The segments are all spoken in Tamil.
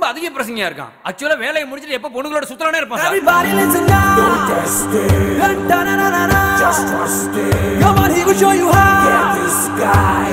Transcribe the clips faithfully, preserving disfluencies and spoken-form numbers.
ரொம்ப அதிக பிரசங்கியா இருக்கான். ஆக்சுவலா வேலையை முடிச்சிட்டு எப்ப பொண்ணுங்களோட சுத்தறானே இருப்பான் sir. Everybody listen now. Don't test it. Da na na na na. Just trust it. Come on, he will show you how. Get this guy.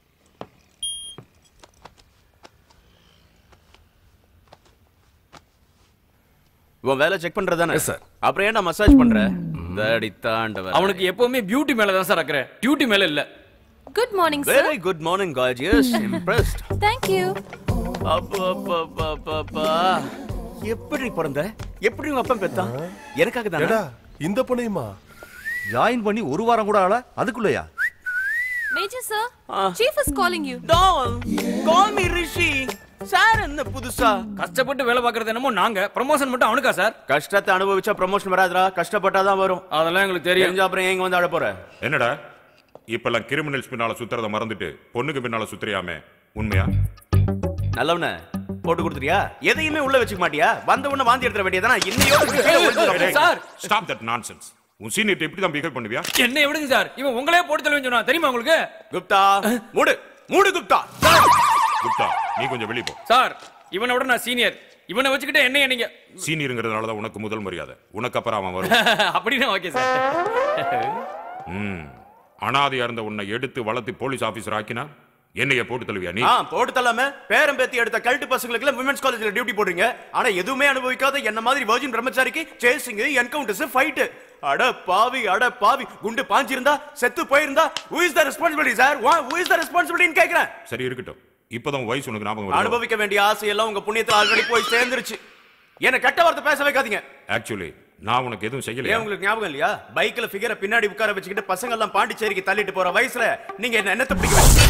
உன் வேலை செக் பண்றதானே சார்? அப்புறம் ஏன்டா மசாஜ் பண்ற? தடி தாண்டவ. அவனுக்கு எப்பவுமே பியூட்டி மேல தான் சார் அக்கறை, டியூட்டி மேல இல்ல. Good morning, sir. Very good morning, gorgeous. Impressed. Thank you. அப்பா அப்பா அப்பா அப்பா. எப்படி பிறந்த? எப்படி உங்க அப்பா பெத்தான்? எனக்காக தானே? ஏடா இந்த பொண்ணையுமா ஜாயின் பண்ணி ஒரு வாரம் கூட ஆள அதுக்குள்ளயா? Major sir, chief is calling you. Don't call me Rishi. Sir என்ன புதுசா? கஷ்டப்பட்டு வேலை பார்க்கறது என்னமோ நாங்க, ப்ரமோஷன் மட்டும் அவனுக்கா சார்? கஷ்டத்தை அனுபவிச்சா ப்ரமோஷன் வராதுடா, கஷ்டப்பட்டாதான் வரும். அதெல்லாம் எங்களுக்கு தெரியும். தெரிஞ்ச அப்புறம் எங்க வந்து அழ போற? என்னடா இப்பெல்லாம் கிரிமினல்ஸ் பின்னால சுத்துறத மறந்துட்டு பொண்ணுக்கு பின்னால சுத்துறியாமே, உண்மையா? நல்லவனே போட்டு கொடுத்துறியா? எதையுமே உள்ள வச்சுக்க மாட்டியா? வந்த உடனே வாந்தி எடுத்துற வேண்டியதானா? இன்னையோட சார் ஸ்டாப் தட் நான்சென்ஸ். உன் சீனியர் இப்படி தான் பிஹேவ் பண்ணுவியா? என்ன விடுங்க சார், இவன் உங்களே போட்டு தள்ளுவேன்னு சொன்னா தெரியுமா உங்களுக்கு? குப்தா மூடு மூடு குப்தா. குப்தா நீ கொஞ்சம் வெளிய போ. சார் இவனை விட நான் சீனியர், இவனை வச்சுக்கிட்டு என்ன நீங்க சீனியர்ங்கிறதுனால தான் உனக்கு முதல் மரியாதை, உனக்கு அப்புறம் அவன் வரும். அப்படின்னா ஓகே சார். ம் அனாதையா இருந்த உன்னை எடுத்து வளர்த்து போலீஸ் ஆபீசர் ஆக்கினா என்னைய போட்டு தள்ளுவியா நீ? ஆ போட்டு தள்ளாம பேரம் பேத்தி எடுத்த கல்ட்டு பசங்களுக்கு எல்லாம் விமென்ஸ் காலேஜ்ல டியூட்டி போடுறீங்க. ஆனா எதுவுமே அனுபவிக்காத என்ன மாதிரி வர்ஜின் பிரம்மச்சாரிக்கு சேசிங், என்கவுண்டர்ஸ், ஃபைட். அட பாவி அட பாவி, குண்டு பாஞ்சிருந்தா செத்து போயிருந்தா who is the responsibility sir? who is the responsibility ன்னு கேக்குறேன். சரி இருக்கட்டும், இப்பதான் வயசு உனக்கு ஞாபகம் வருது. அனுபவிக்க வேண்டிய ஆசை எல்லாம் உங்க புண்ணியத்துல ஆல்ரெடி போய் சேர்ந்துருச்சு. என்ன கெட்ட வார்த்தை பேச வைக்காதீங்க. ஆக்சுவலி நான் உனக்கு எதுவும் செய்யலையா? ஏன் உங்களுக்கு ஞாபகம் இல்லையா? பைக்ல ஃபிகரை பின்னாடி உட்கார வச்சுக்கிட்டு பசங்க எல்லாம் பாண்டிச்சேரிக்கு தள்ளிட்டு போற வயசுல நீங்க என்ன என்னத்தை பிடிக்க?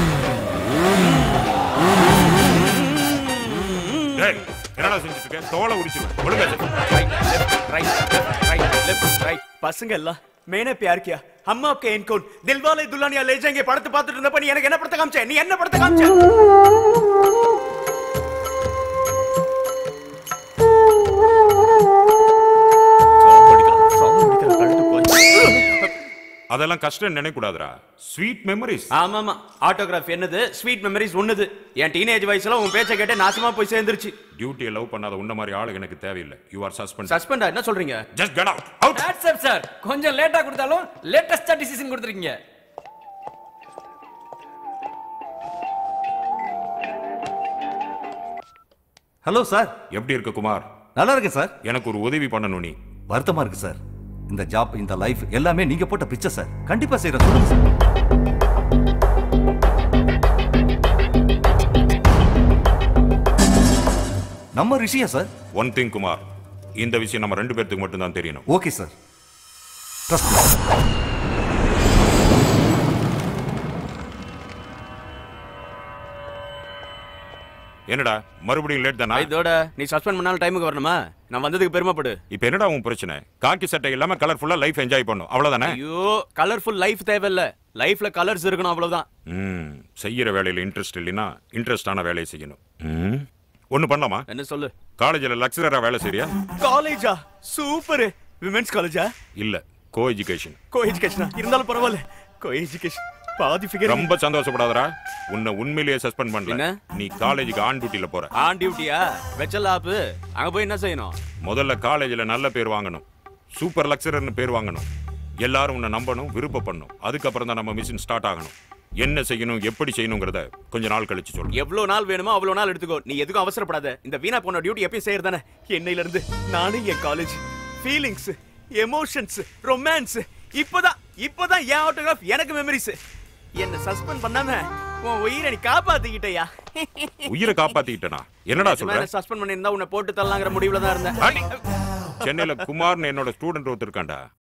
டேய் என்னடா செஞ்சிட்டு இருக்க? தோலை உரிச்சிடுவேன். ஒழுங்கா செய். Right right left right. பசங்க எல்லாம் மேனே பியார் கியா, அம்மா आपके एनकाउंट, दिलवाले दुल्हनिया ले जाएंगे படத்தை பார்த்துட்டு இருந்தப்ப நீ எனக்கு என்ன படத்தை காமிச்ச? நீ என்ன படத்தை காமிச்ச? அதெல்லாம் கஷ்டம் நினைக்க கூடாதுடா. Sweet memories. ஆமா ஆமா, ஆட்டோகிராஃப் என்னது, ஸ்வீட் மெமரிஸ் ஒண்ணுது. என் டீனேஜ் வயசுல உன் பேச்சை கேட்டு நாசமா போய் சேர்ந்துருச்சு. டியூட்டியை லவ் பண்ணாத உன்ன மாதிரி ஆளு எனக்கு தேவையில்லை. You are suspend. சஸ்பெண்டா? என்ன சொல்றீங்க? Just get out. Out. That's it sir. கொஞ்சம் லேட்டா கொடுத்தாலும் லேட்டஸ்டா டிசிஷன் கொடுத்துருக்கீங்க. Hello sir. எப்படி இருக்க குமார்? நல்லா இருக்கு சார். எனக்கு ஒரு உதவி பண்ணணும் நீ. வருத்தமா இருக்கு சார். இந்த ஜாப், இந்த லைஃப் எல்லாமே நீங்க போட்ட பிச்சை சார். கண்டிப்பா செய்யறேன், சொல்லுங்க சார். நம்ம ரிஷியா சார்? ஒன் திங் குமார், இந்த விஷயம் நம்ம ரெண்டு பேருக்கு மட்டும் தான் தெரியணும். Okay sir. Trust me. என்னடா மறுபடியும் லேட் தானா? இதோட நீ சஸ்பெண்ட் பண்ணாலும் டைமுக்கு வரணுமா? நான் வந்ததுக்கு பெருமைப்படு. இப்போ என்னடா உன் பிரச்சனை? காக்கி சட்டை இல்லாம கலர்ஃபுல்லா லைஃப் என்ஜாய் பண்ணும், அவ்வளவுதானே? ஐயோ, கலர்ஃபுல் லைஃப் தேவையில்ல, லைஃப்ல கலர்ஸ் இருக்கணும், அவ்வளவுதான். ம் செய்யற வேலையில இன்ட்ரெஸ்ட் இல்லைன்னா இன்ட்ரெஸ்டான வேலையை செய்யணும். ம் ஒன்னு பண்ணலாமா? என்ன சொல்லு? காலேஜ்ல லெக்சரரா வேலை செய்றியா? காலேஜா? சூப்பர். விமென்ஸ் காலேஜா? இல்ல, கோ எஜுகேஷன். கோ எஜுகேஷனா? இருந்தாலும் பரவாயில்ல. கோ எஜுகேஷன் பாதி ஃபிகர். ரொம்ப சந்தோஷப்படாதடா. உன்னை உண்மையிலேயே சஸ்பெண்ட் பண்ணல. நீ காலேஜுக்கு ஆன் டியூட்டில போற. ஆன் டியூட்டியா? வெச்சல் ஆப்பு. அங்க போய் என்ன செய்யணும்? முதல்ல காலேஜ்ல நல்ல பேர் வாங்கணும், சூப்பர் லெக்சரர்னு பேர் வாங்கணும், எல்லாரும் உன்னை நம்பணும், விருப்பப்படணும். அதுக்கப்புறம் தான் நம்ம மிஷன் ஸ்டார்ட் ஆகணும். என்ன செய்யணும், எப்படி செய்யணுங்கிறத கொஞ்ச நாள் கழிச்சு சொல்லு. எவ்வளவு நாள் வேணுமோ அவ்வளவு நாள் எடுத்துக்கோ. நீ எதுக்கும் அவசரப்படாத. இந்த வீணா போன டியூட்டி எப்பயும் செய்யறதானே. என்னையில இருந்து நானும் என் காலேஜ் ஃபீலிங்ஸ், எமோஷன்ஸ், ரொமான்ஸ், இப்பதான் இப்பதான் என் ஆட்டோகிராஃப் எனக்கு மெமரிஸ். என்ன சஸ்பெண்ட் பண்ணாம உன் உயிரை நீ காப்பாத்திக்கிட்டயா? உயிரை காப்பாத்திக்கிட்டனா? என்னடா சொல்ற? சஸ்பெண்ட் பண்ணிருந்தா உன்னை போட்டு தரலாங்கிற முடிவுல தான் இருந்தேன். சென்னையில குமார்னு என்னோட ஸ்டூடெண்ட் ஒருத்தர் இருக்காண்டா,